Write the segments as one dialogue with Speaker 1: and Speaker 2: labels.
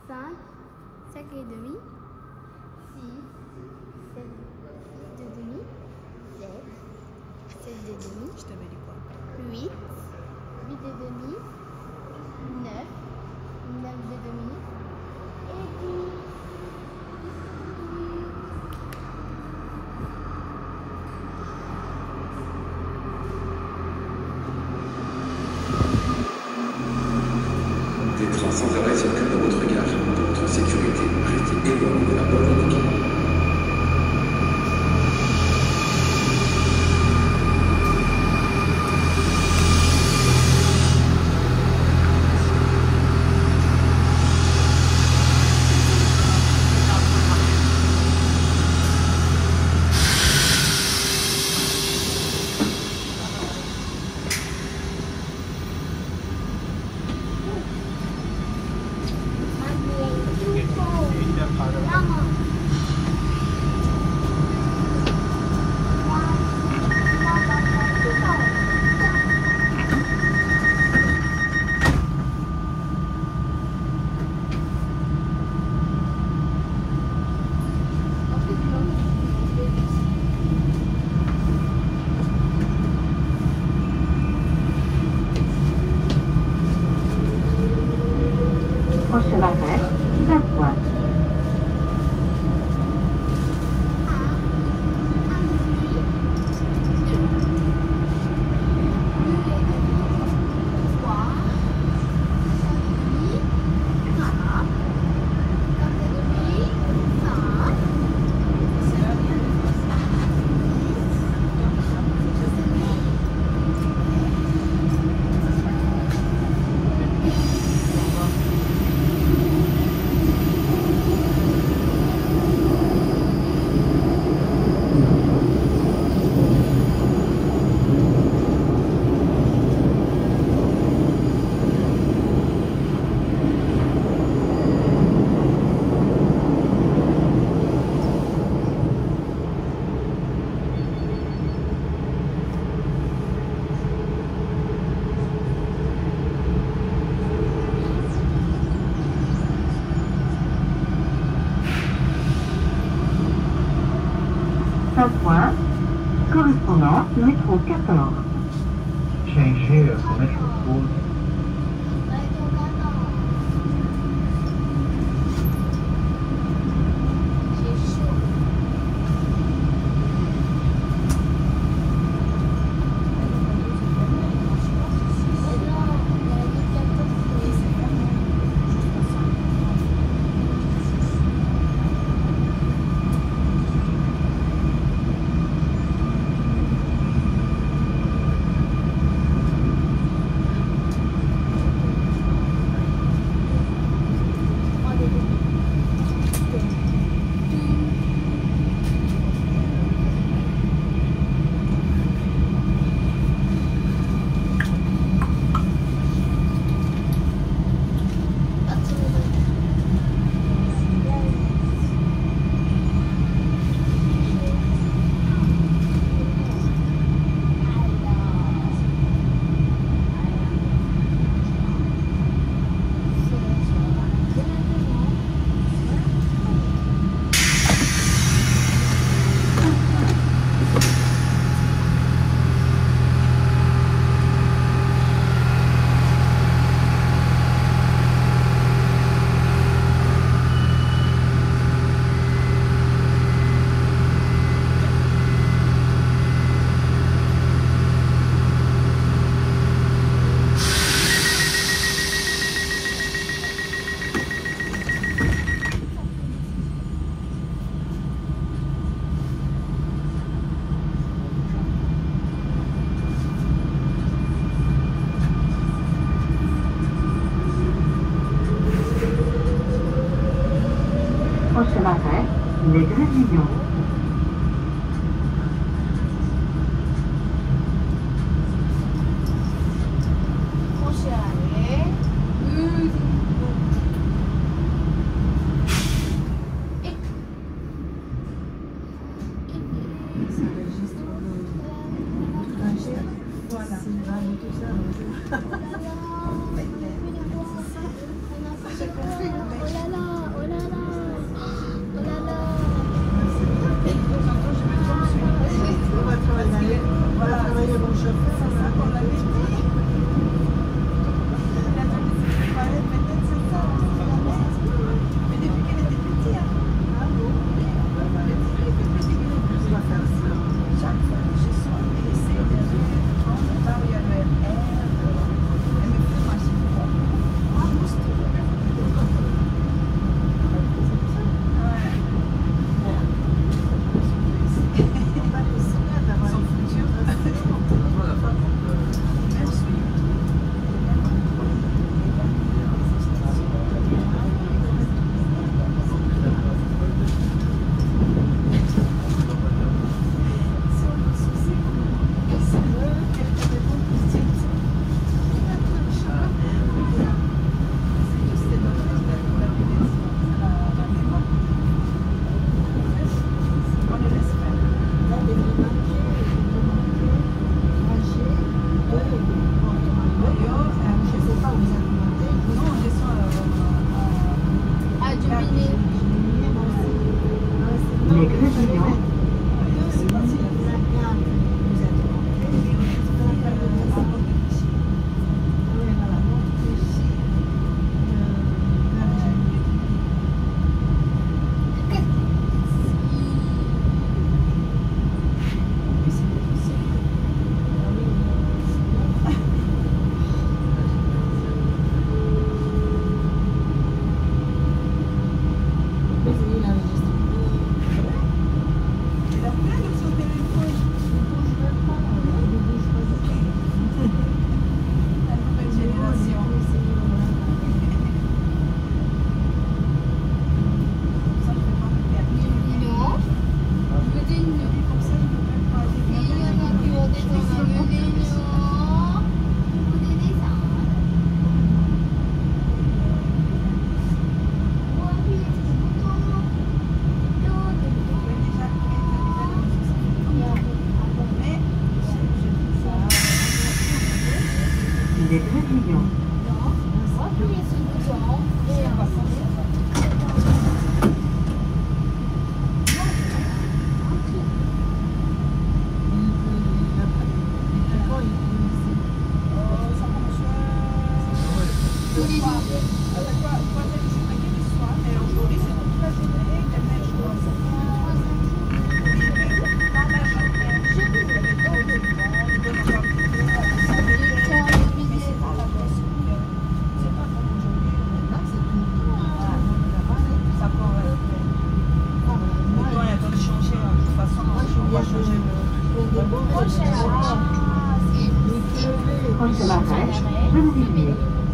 Speaker 1: 5, 5 et demi, 6, 7 de demi, 7, 7 de demi,
Speaker 2: Je t'avais dit quoi?
Speaker 1: 8, 8 de demi, 9, 9 de demi, et 10.
Speaker 3: Des trains sans arrêt circulent dans votre gare. Pour votre sécurité, restez éloigné de la porte indiquée.
Speaker 4: Prochain arrêt, la Pointe. Saint-Ouen, correspondance métro 14.
Speaker 5: Changer pour mettre le pause.
Speaker 4: Prochain arrêt, les Grésillons.
Speaker 1: Prochain arrêt,
Speaker 2: Voilà.
Speaker 4: Grésillon, les grésillons,
Speaker 1: Appuyez sur le bouton et
Speaker 4: proche Marais, Gennevilliers.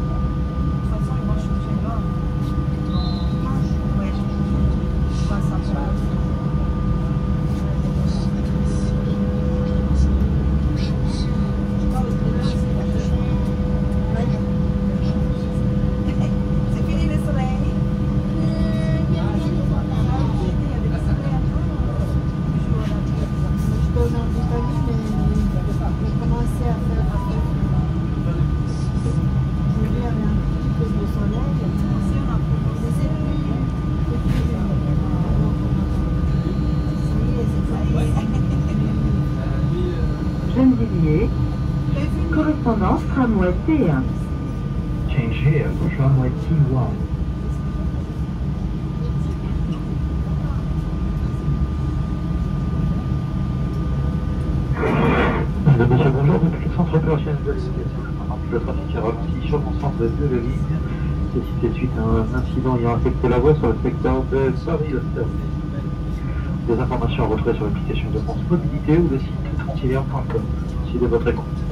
Speaker 4: Gennevilliers, correspondance tramway T1.
Speaker 5: Change here for tramway T1.
Speaker 2: Monsieur, bonjour, depuis le centre opérationnel de l'éducation, le trafic est ralenti sur l'ensemble de la ligne. Ceci suite à un incident ayant affecté la voie sur le secteur de Paris-Ostend. Des informations à retrouver sur l'application de France Mobilité ou le site francilien.com. Merci de votre écoute.